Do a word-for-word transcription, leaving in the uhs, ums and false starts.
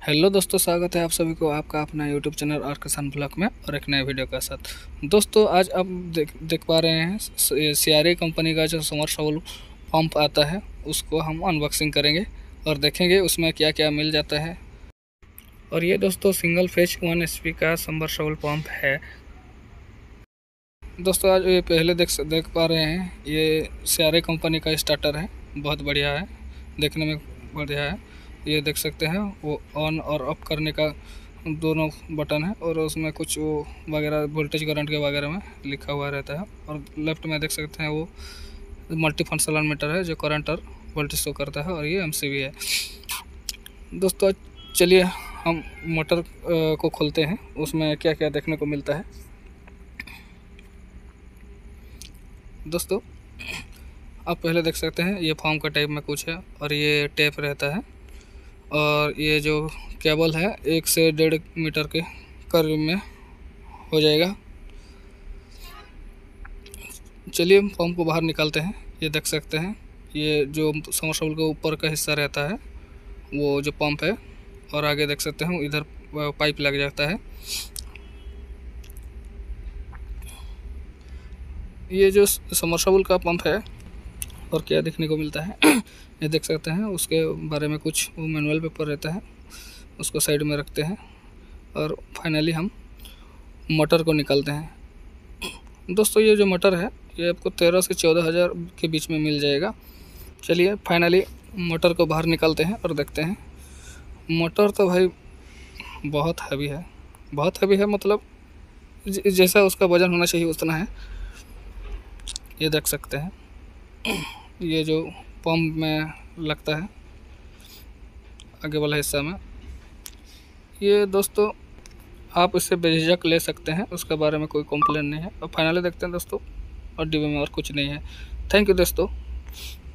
Hello दोस्तों, स्वागत है आप सभी को आपका अपना YouTube channel R Kisan blog में और एक नए वीडियो के साथ। दोस्तों आज आप देख देख पा रहे हैं सियारे कंपनी का जो समरसेबल पंप आता है उसको हम अनबॉक्सिंग करेंगे और देखेंगे उसमें क्या क्या मिल जाता है। और ये दोस्तों single phase one H P का समरसेबल पंप है। दोस्तों आज ये पहले देख देख पा रहे हैं, ये सियारे कंपनी का स्टार्टर है, बहुत बढ़िया है, देखने में बढ़िया है। ये देख सकते हैं वो ऑन और ऑफ करने का दोनों बटन है और उसमें कुछ वो वगैरह वोल्टेज करंट के वगैरह में लिखा हुआ रहता है। और लेफ्ट में देख सकते हैं वो मल्टी फंक्शनल मीटर है जो करंट और वोल्टेज शो करता है, और ये एमसीबी है। दोस्तों चलिए हम मोटर को खोलते हैं, उसमें क्या क्या देखने को मिलता है। दोस्तों आप पहले देख सकते हैं ये फॉर्म का टाइप में कुछ है और ये टेप रहता है, और ये जो केबल है एक से डेढ़ मीटर के करीब में हो जाएगा। चलिए पंप को बाहर निकालते हैं। ये देख सकते हैं ये जो समरसेबल के ऊपर का हिस्सा रहता है वो जो पंप है, और आगे देख सकते हैं इधर पाइप लग जाता है। ये जो समरसेबल का पंप है और क्या देखने को मिलता है ये देख सकते हैं, उसके बारे में कुछ वो मैनुअल पेपर रहता है, उसको साइड में रखते हैं और फाइनली हम मोटर को निकालते हैं। दोस्तों ये जो मोटर है ये आपको तेरह से चौदह हज़ार के बीच में मिल जाएगा। चलिए फाइनली मोटर को बाहर निकालते हैं और देखते हैं। मोटर तो भाई बहुत हैवी है, बहुत हैवी है, मतलब जैसा उसका वज़न होना चाहिए उतना है। ये देख सकते हैं ये जो पंप में लगता है आगे वाला हिस्सा में, ये दोस्तों आप इससे बेझिझक ले सकते हैं, उसके बारे में कोई कंप्लेन नहीं है। और फाइनली देखते हैं दोस्तों, और डिब्बे में और कुछ नहीं है। थैंक यू दोस्तों।